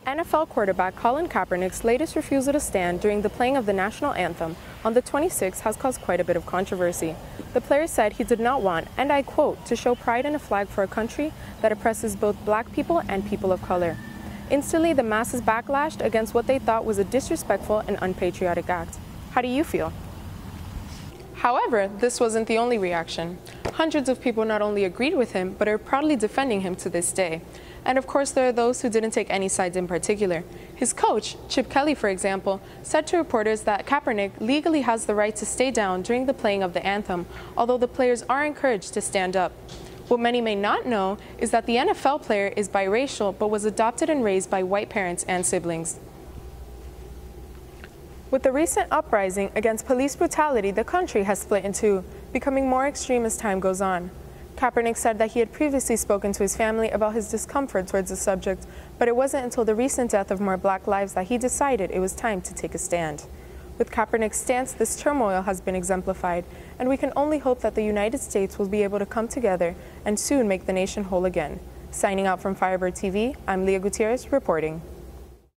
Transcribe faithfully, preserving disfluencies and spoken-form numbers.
N F L quarterback Colin Kaepernick's latest refusal to stand during the playing of the national anthem on the twenty-sixth has caused quite a bit of controversy. The player said he did not want, and I quote, to show pride in a flag for a country that oppresses both black people and people of color. Instantly, the masses backlashed against what they thought was a disrespectful and unpatriotic act. How do you feel? However, this wasn't the only reaction. Hundreds of people not only agreed with him, but are proudly defending him to this day. And of course, there are those who didn't take any sides in particular. His coach, Chip Kelly, for example, said to reporters that Kaepernick legally has the right to stay down during the playing of the anthem, although the players are encouraged to stand up. What many may not know is that the N F L player is biracial, but was adopted and raised by white parents and siblings. With the recent uprising against police brutality, the country has split in two, becoming more extreme as time goes on. Kaepernick said that he had previously spoken to his family about his discomfort towards the subject, but it wasn't until the recent death of more black lives that he decided it was time to take a stand. With Kaepernick's stance, this turmoil has been exemplified, and we can only hope that the United States will be able to come together and soon make the nation whole again. Signing out from Firebird T V, I'm Leah Gutierrez reporting.